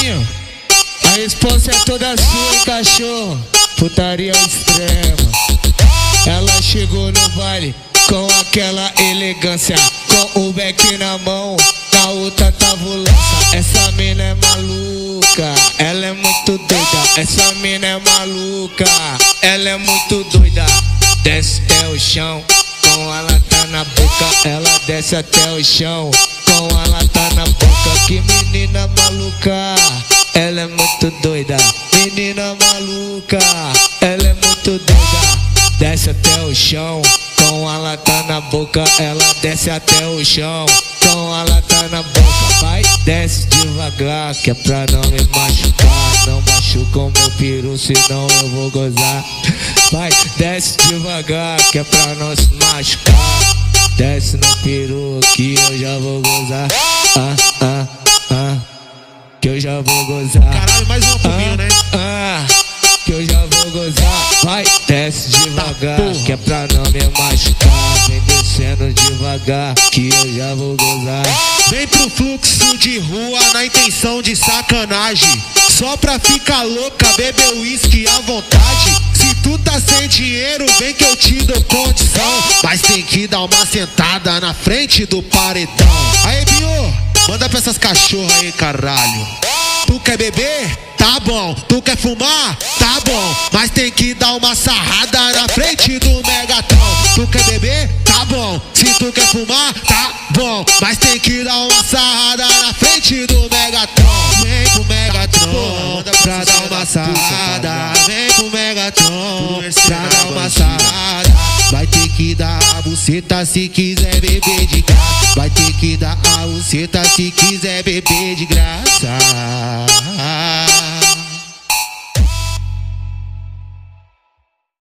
Maninho, a resposta é toda sua, hein, cachorro. Putaria extrema. Ela chegou no baile com aquela elegância, com o beck na mão, na outra tava o lança. Essa mina é maluca, ela é muito doida. Essa mina é maluca, ela é muito doida. Desce até o chão, com a lata na boca. Ela desce até o chão, com a lata na boca. Que menina maluca, ela é muito doida. Menina maluca, ela é muito doida. Desce até o chão, com a lata na boca. Ela desce até o chão, com a lata na boca. Vai, desce devagar, que é pra não me machucar. Não machuca o meu peru, senão eu vou gozar. Vai, desce devagar, que é pra não se machucar. Desce no peru, que eu já vou gozar. Que eu já vou gozar. Caralho, mais uma comigo, né? Que eu já vou gozar. Vai, desce devagar, que é pra não me machucar. Vem descendo devagar, que eu já vou gozar. Vem pro fluxo de rua na intenção de sacanagem. Só pra ficar louca, beber uísque à vontade. Se tu tá sem dinheiro, vem que eu te dou condição. Mas tem que dar uma sentada na frente do paredão. Aí, Binho, manda pra essas cachorras aí, caralho. Tu quer beber? Tá bom. Tu quer fumar? Tá bom. Mas tem que dar uma sarrada na frente do Megatron. Tu quer beber? Tá bom. Se tu quer fumar? Tá bom. Mas tem que dar uma sarrada na frente do Megatron. Vem pro Megatron pra dar uma sarrada. Vem pro Megatron pra dar uma sarrada. Vai ter que dar a buceta se quiser beber de graça. Vai ter que dar a buceta se quiser beber de graça.